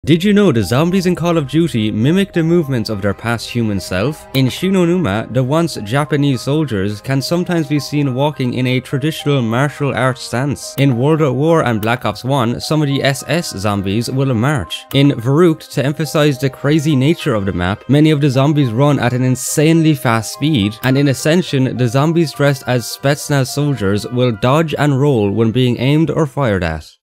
Did you know the zombies in Call of Duty mimic the movements of their past human self? In Shinonuma, the once Japanese soldiers can sometimes be seen walking in a traditional martial arts stance. In World at War and Black Ops 1, some of the SS zombies will march. In Verrückt, to emphasize the crazy nature of the map, many of the zombies run at an insanely fast speed, and in Ascension, the zombies dressed as Spetsnaz soldiers will dodge and roll when being aimed or fired at.